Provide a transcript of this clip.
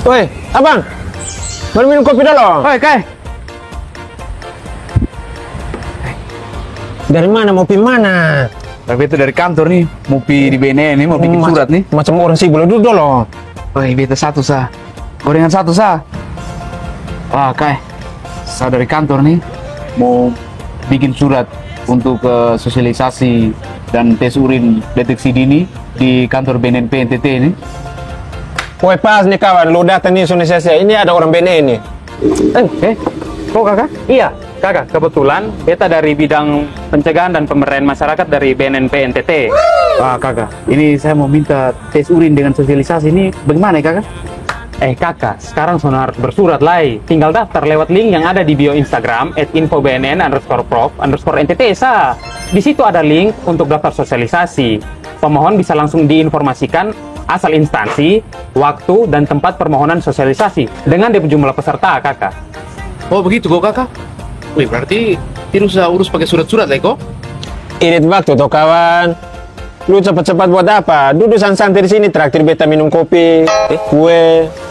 Woi, abang, baru minum kopi dulu. Oi, Kai. Dari mana mau pi mana? Tapi itu dari kantor nih, mau pi di BNN nih, mau bikin surat nih. Macam orang sih boleh duduk loh. Oi, beta satu sah. Gorengan satu sah. Wah, Kai. Saya dari kantor nih, mau bikin surat untuk sosialisasi dan tes urin deteksi dini di kantor BNN PNTT ini. Woi pas nih kawan, lu datang nih Indonesia. Ini ada orang BNN nih. Kok kakak? Iya, kakak. Kebetulan beta dari bidang pencegahan dan pemberdayaan masyarakat dari BNN PNTT. Wah, kakak. Ini saya mau minta tes urin dengan sosialisasi ini bagaimana ya, kakak? Kakak, sekarang sono harus bersurat lai. Tinggal daftar lewat link yang ada di bio Instagram @infobnn_prof_ntt sa. Di situ ada link untuk daftar sosialisasi. Pemohon bisa langsung diinformasikan asal instansi, waktu, dan tempat permohonan sosialisasi dengan jumlah peserta, kakak. Oh, begitu kok, kakak? Wih, berarti tidak usah urus pakai surat-surat lah, kok? Irit waktu toh kawan. Lu cepat-cepat buat apa? Duduk santai di sini, traktir beta minum kopi, kue.